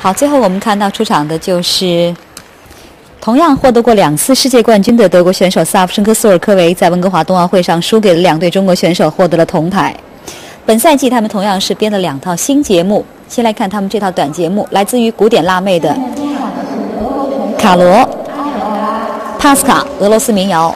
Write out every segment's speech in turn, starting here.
好，最后我们看到出场的就是同样获得过2次世界冠军的德国选手萨夫申科索尔科维，在温哥华冬奥会上输给了2对中国选手，获得了铜牌。本赛季他们同样是编了2套新节目，先来看他们这套短节目，来自于古典辣妹的卡罗帕斯卡俄罗斯民谣。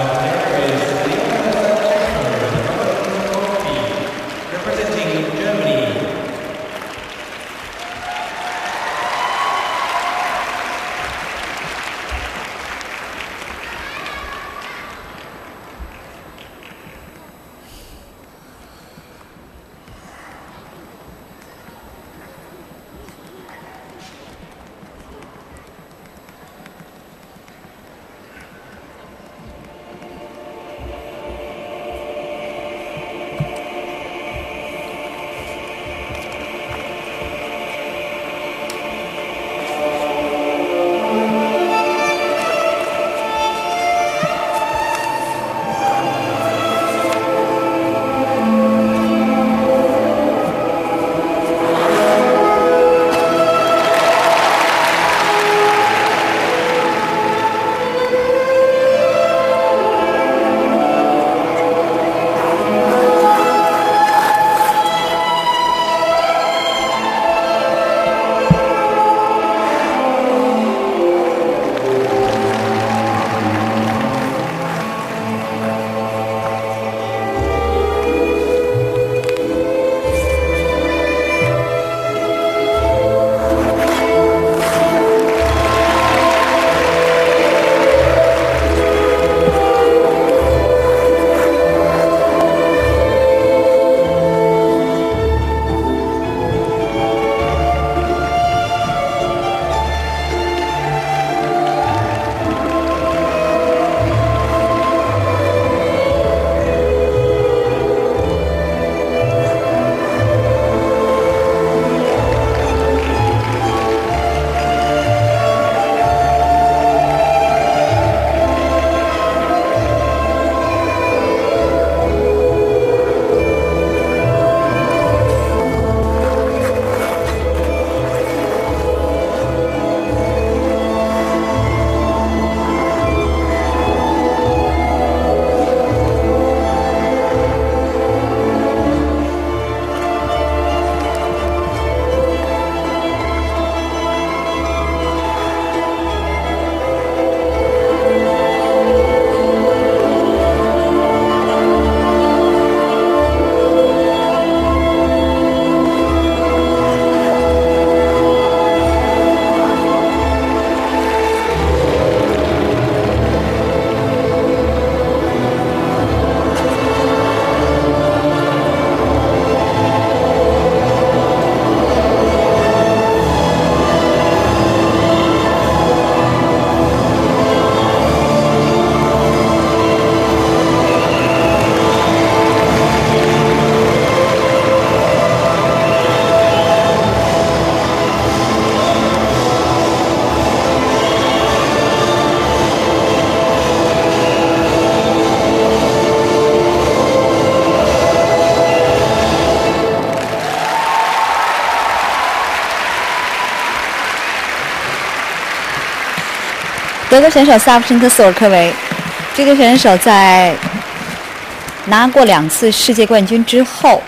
德国选手萨夫申科索尔科维，这个选手在拿过2次世界冠军之后，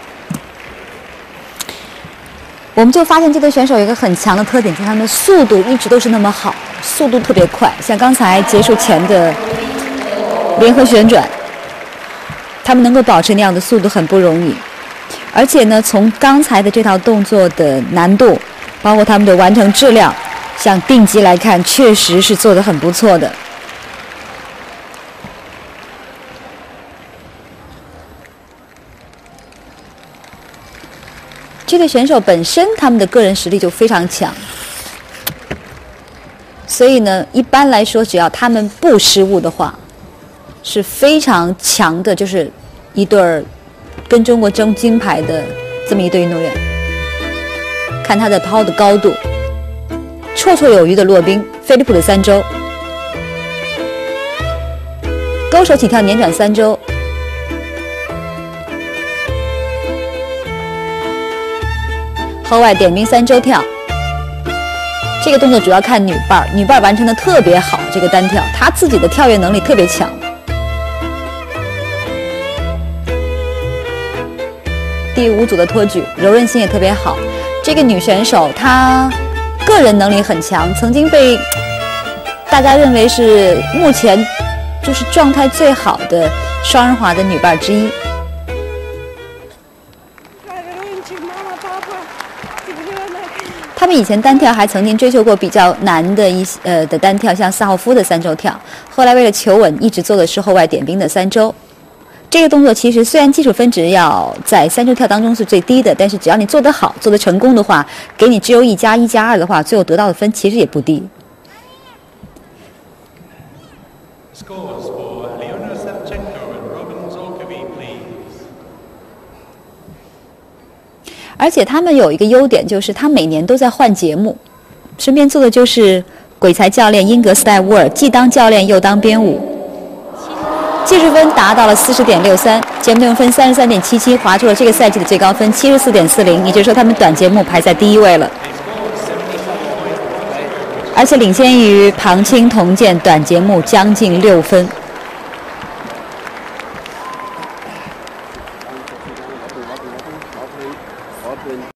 我们就发现这个选手有一个很强的特点，就是他们的速度一直都是那么好，速度特别快。像刚才结束前的联合旋转，他们能够保持那样的速度很不容易。而且呢，从刚才的这套动作的难度，包括他们的完成质量，像定级来看，确实是做得很不错的。这个选手本身他们的个人实力就非常强，所以呢，一般来说，只要他们不失误的话，是非常强的，就是一对儿跟中国争金牌的这么一对运动员。看他的抛的高度，绰绰有余的骆宾菲利普的3周，勾手起跳捻转3周，后外点冰3周跳， 这个动作主要看女伴，女伴完成的特别好，这个单跳，她自己的跳跃能力特别强。第5组的托举，柔韧性也特别好。这个女选手她个人能力很强，曾经被大家认为是目前就是状态最好的双人滑的女伴之一。他们以前单跳还曾经追求过比较难的的单跳，像萨霍夫的3周跳，后来为了求稳，一直做的是后外点冰的3周。这个动作其实虽然基础分值要在3周跳当中是最低的，但是只要你做得好、做得成功的话，给你只有1加1加2的话，最后得到的分其实也不低。而且他们有一个优点，就是他每年都在换节目，身边做的就是鬼才教练英格斯戴沃尔，既当教练又当编舞。技术分达到了40.63，节目内容分33.77，划出了这个赛季的最高分74.40，也就是说他们短节目排在第1位了，而且领先于庞青铜剑短节目将近6分。